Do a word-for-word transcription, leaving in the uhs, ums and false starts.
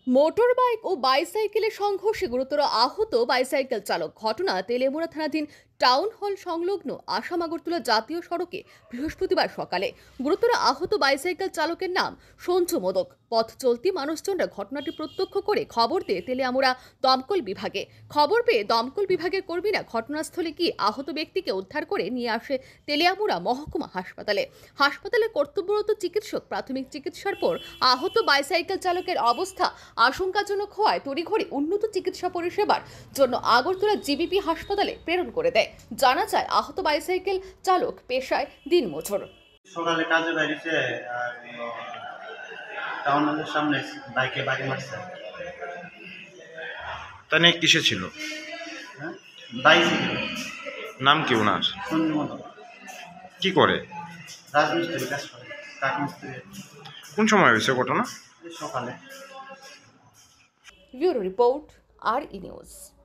Motor bike ও বাইসাইকেলের সংঘর্ষে গুরুতর আহত বাইসাইকেল চালক। ঘটনা তেলেমুড়া থানাধীন টাউন হল সংলগ্ন আসাম আগরতলা জাতীয় সড়কে বৃহস্পতিবার সকালে। গুরুতর আহত বাইসাইকেল চালকের নাম সঞ্জু মোদক। পথ চলতি মানুষজনরা ঘটনাটি প্রত্যক্ষ করে খবর দিয়ে তেলিয়ামুড়া দমকল বিভাগে খবর পেয়ে দমকল বিভাগের কর্মীরা ঘটনাস্থলে গিয়ে আহত ব্যক্তিকে উদ্ধার করে নিয়ে আসে তেলিয়ামুড়া মহকুমা হাসপাতালে। হাসপাতালে কর্তব্যরত চিকিৎসক প্রাথমিক চিকিৎসার পর আহত বাইসাইকেল চালকের অবস্থা আশঙ্কাজনক হওয়ায় তড়িঘড়ি উন্নত চিকিৎসা পরিষেবার জন্য আগরতলা জিবিপি হাসপাতালে প্রেরণ করে দেয়। জানা যায়, আহত বাইসাইকেল চালক পেশায় দিনমজুর। সকালে কাজে বেরিয়েছে আর টাউন হলের সামনে বাইকে বাড়ি মারছে। তা নিয়ে কিসে ছিল? হ্যাঁ, বাইসাইকেল। নাম কি ওনার? সঞ্জু মোদক। কি করে? রাজমিস্ত্রি কাজ করে, কাঠমিস্ত্রি। কোন সময় হয়েছে ঘটনা? সকালে। Bureau report, R E news.